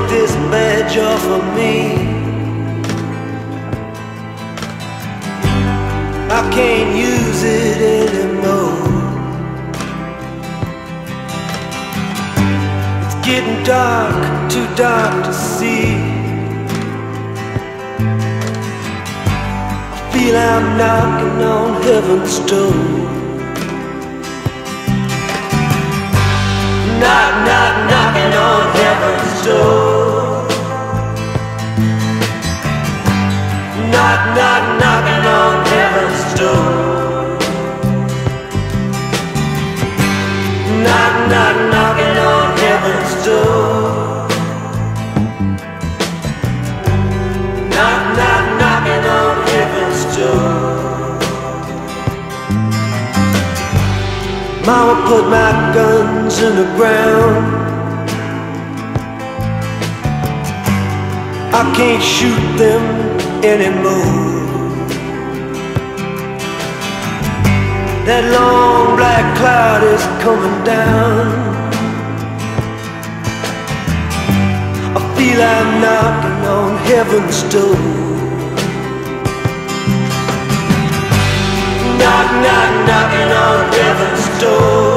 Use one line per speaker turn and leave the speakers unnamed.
this badge off of me. I can't use it anymore. It's getting dark, too dark to see. I feel I'm knocking on heaven's door. Knock, knock, knocking on heaven's door. Knock, knock, knocking on heaven's door. Knock, knock, knocking on heaven's door. Knock, knock, knocking on heaven's door. Mama put my guns in the ground. I can't shoot them anymore. That long black cloud is coming down. I feel I'm knocking on heaven's door. Knock, knock, knocking on heaven's door.